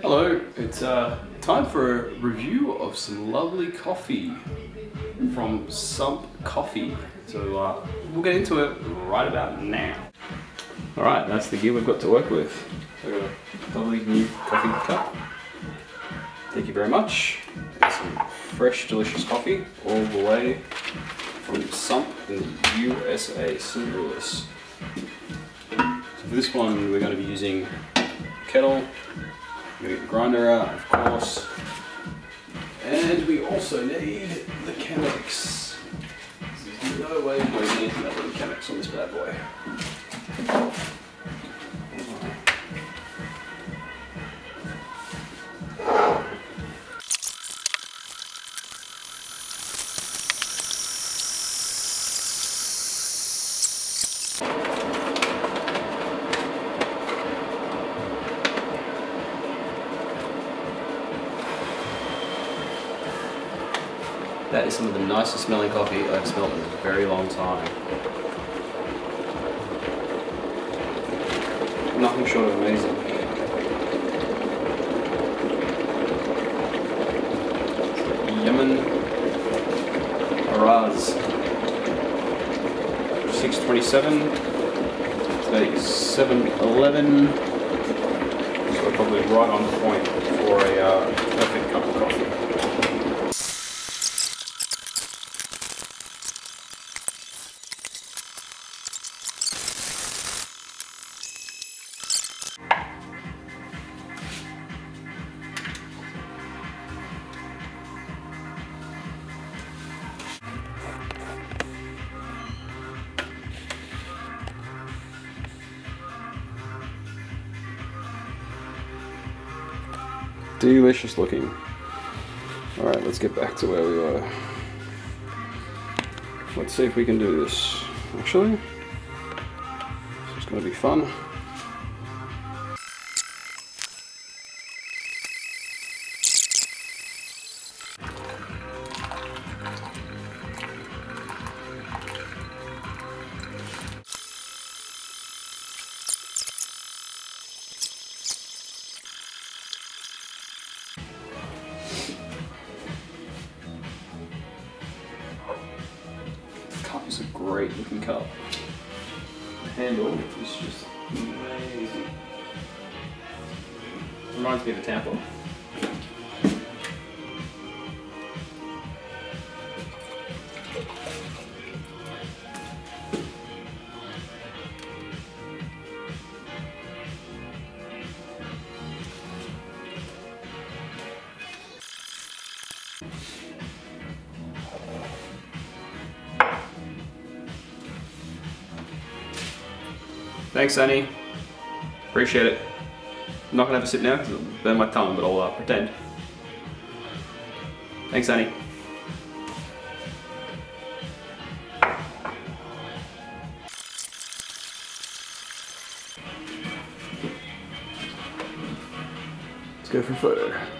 Hello, it's time for a review of some lovely coffee from Sump Coffee. So we'll get into it right about now. Alright, that's the gear we've got to work with. So we've got a lovely new coffee cup. Thank you very much. And some fresh, delicious coffee all the way from Sump in the USA, St. Louis. So for this one, we're going to be using kettle. We're going to get the grinder out, of course. And we also need the Chemex. There's no way we're going to need that little Chemex on this bad boy. That is some of the nicest smelling coffee I've smelled in a very long time. Nothing short of amazing. Yemen Araz 627. Today is 7-11. So we're probably right on the point for a perfect cup of coffee. Delicious looking. Alright, let's get back to where we were. Let's see if we can do this. Actually, this is going to be fun. It's a great looking cup. The handle is just amazing. Reminds me of a Tampa. Thanks, Annie. Appreciate it. I'm not gonna have a sip now because it'll burn my tongue, but I'll pretend. Thanks, Annie. Let's go for a photo.